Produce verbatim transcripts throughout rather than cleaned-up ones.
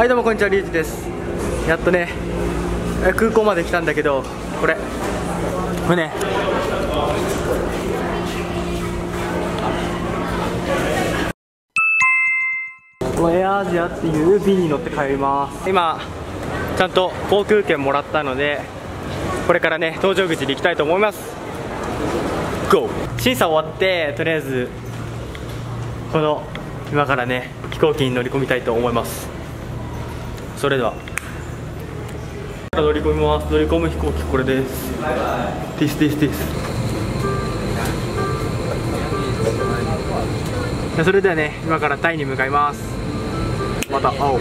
はいどうもこんにちは、リュウジです。やっとね空港まで来たんだけど、これこれねこのエアアジアっていう便に乗って帰ります。今ちゃんと航空券もらったので、これからね搭乗口に行きたいと思います。 ゴー。 審査終わって、とりあえずこの今からね飛行機に乗り込みたいと思います。それでは乗り込みます。乗り込む飛行機これです。ティスティスティス。それではね今からタイに向かいます。また会おう。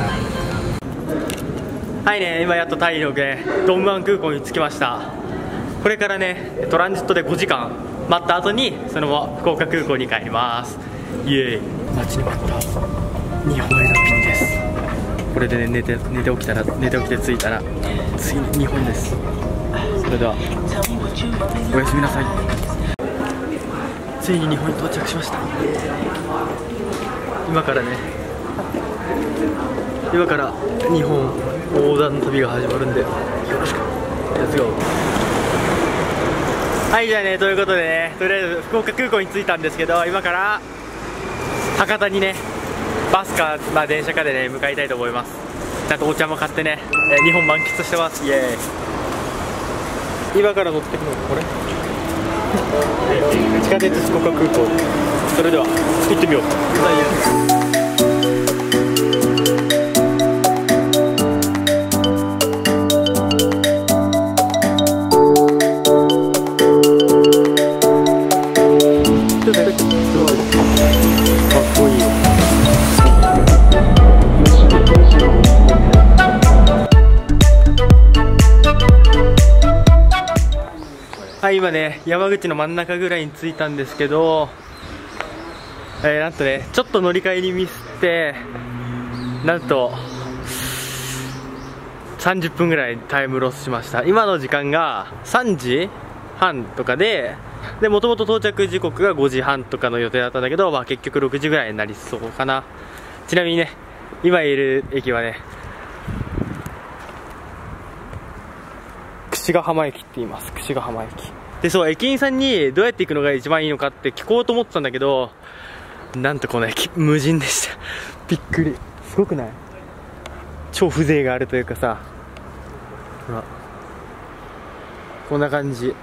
はいね、今やっとタイのねドンムアン空港に着きました。これからねトランジットでごじかん待った後にそのまま福岡空港に帰ります。イエーイ。待ちに待った日本への便です。これでね寝て寝て起きたら寝て起きて着いたらついに日本です。それではおやすみなさい。ついに日本に到着しました。今からね今から日本横断の旅が始まるんでよろしく。レッツゴー。はいじゃあね、ということでねとりあえず福岡空港に着いたんですけど、今から博多にねバスか、まあ、電車かでね向かいたいと思います。ちゃんとお茶も買ってね、えー、日本満喫してます。イエーイ。今から乗ってくのこれ地下鉄福岡空港。それでは行ってみよう。かっこいい。はい、今ね山口の真ん中ぐらいに着いたんですけど、えー、なんとねちょっと乗り換えにミスってなんとさんじゅっぷんぐらいタイムロスしました。今の時間がさんじはんとかででもともと到着時刻がごじはんとかの予定だったんだけど、まあ、結局ろくじぐらいになりそうかな。ちなみにね今いる駅はね櫛ヶ浜駅って言います。櫛ヶ浜駅で、そう駅員さんにどうやって行くのが一番いいのかって聞こうと思ってたんだけど、なんとこの駅無人でした。びっくり。すごくない？超風情があるというかさ、ほらこんな感じ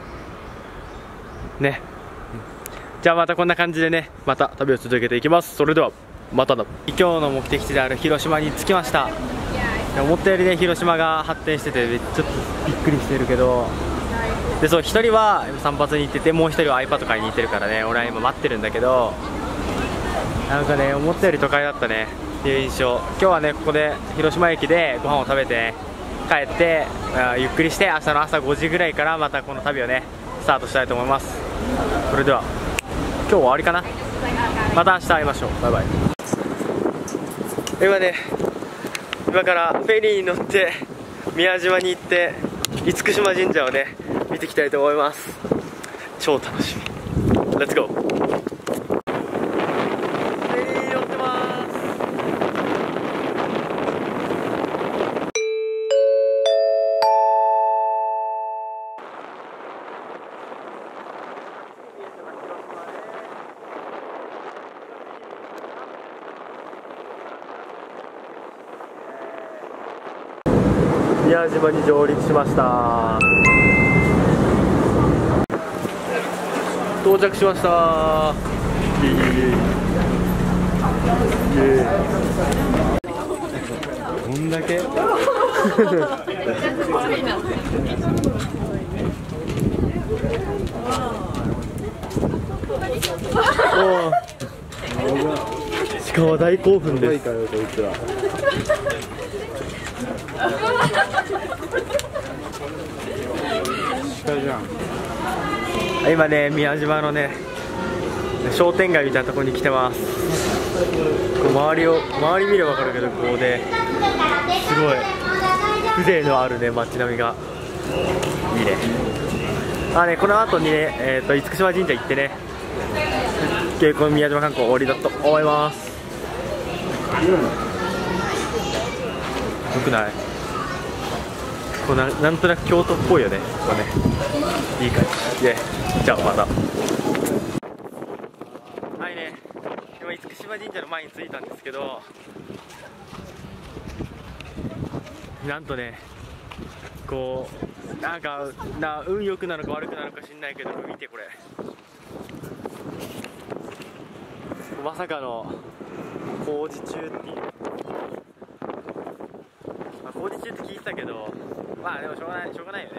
ね。じゃあまたこんな感じでねまた旅を続けていきます。それではまただ。今日の目的地である広島に着きました。思ったよりね広島が発展しててちょっとびっくりしてるけど、でそうひとりは散髪に行ってて、もうひとりは iPad 買いに行ってるからね、俺は今待ってるんだけど、なんかね思ったより都会だったねっていう印象。今日はねここで広島駅でご飯を食べて、ね、帰ってゆっくりして、明日の朝ごじぐらいからまたこの旅をねスタートしたいと思います。それでは今日は終わりかな。また明日会いましょう。バイバイ。今ね今からフェリーに乗って宮島に行って厳島神社をね見ていきたいと思います。超楽しみ。レッツゴー。フェリーに乗ってます。宮島に上陸しました。到着しました。イエーイイエーイ。こんだけお鹿は大興奮です。鹿じゃん。今ね宮島のね商店街みたいなところに来てます。こう周りを周り見れば分かるけど、こうねすごい風情のあるね街並みがいいね。あねこの後にね、えー、と厳島神社行ってねこの宮島観光終わりだと思います。 よくない？こうな、なんとなく京都っぽいよね。ここね、いい感じで、じゃあまた。はいね、今厳島神社の前に着いたんですけど、なんとね、こうなんかな、運良くなのか悪くなのか知んないけど、見てこれ、まさかの工事中っていう、まあ、工事中って聞いてたけど、まあでもしょうがない、しょうがないよね。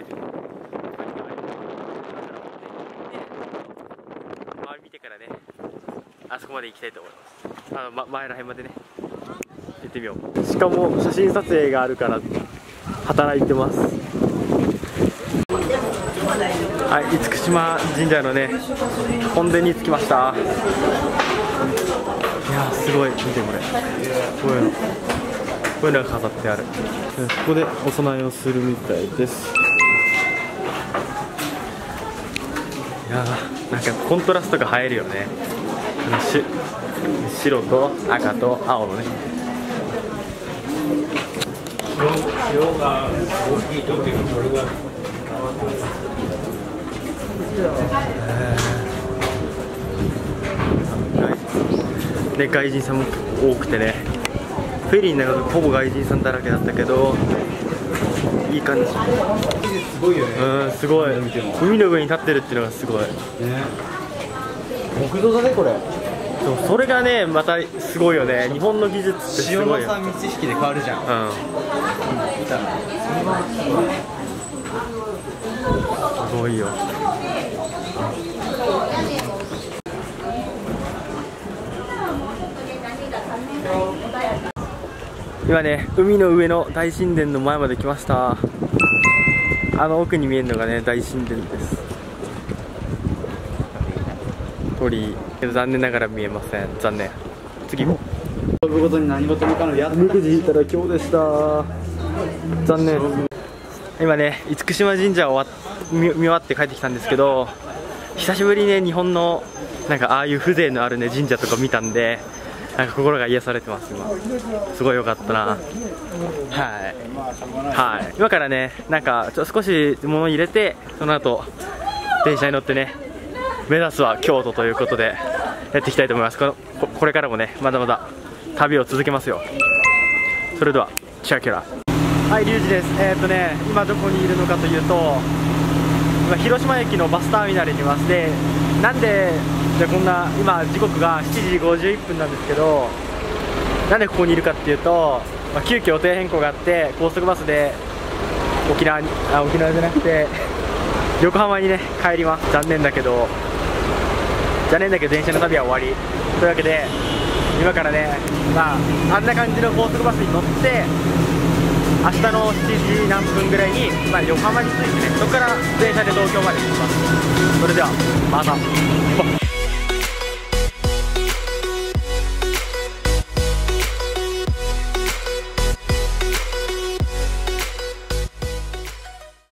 周り見てからね、あそこまで行きたいと思います。あの、ま、前らへんまでね行ってみよう。しかも写真撮影があるから働いてます。はい、厳島神社のね本殿に着きました。いやーすごい、見てこれ、こういうのこういうのが飾ってある。ここでお供えをするみたいです。いやーなんかコントラストが映えるよね。し白と赤と青のね。色が大きいときにこれがね、外人さんも多くてね、フェリーの中でほぼ外人さんだらけだったけど、いい感じ。すごいよね。うん、すごい。海の上に立ってるっていうのがすごい。ね、木造だねこれ。そう、それがねまたすごいよね。日本の技術ってすごいよ。塩のさ道式で変わるじゃん。うん。すごいよ。今ね、海の上の大神殿の前まで来ました。あの奥に見えるのがね、大神殿です。鳥居、けど残念ながら見えません。残念。次も。飛ぶことに何事もかのやった。みくじ引いたら今日でした。残念。今ね、厳島神社を終わ見見終わって帰ってきたんですけど、久しぶりにね、日本のなんかああいう風情のあるね神社とか見たんで、なんか心が癒されてます。今すごい良かったな。はいはい。今からね、なんかちょっと少し物入れて、その後電車に乗ってね、目指すは京都ということでやっていきたいと思います。この こ, これからもね、まだまだ旅を続けますよ。それではチャキラ。はい、リュウジです。えー、っとね今どこにいるのかというと、今広島駅のバスターミナルにいます。で、なんでじゃあこんな今時刻がしちじごじゅういっぷんなんですけど、なんでここにいるかっていうと、まあ、急遽予定変更があって高速バスで沖縄にあ沖縄じゃなくて横浜にね帰ります。残念だけど残念だけど電車の旅は終わりというわけで、今からね、まああんな感じの高速バスに乗って明日のしちじ何分ぐらいに、まあ、横浜に着いてね、そこから電車で東京まで行きます。それではまた。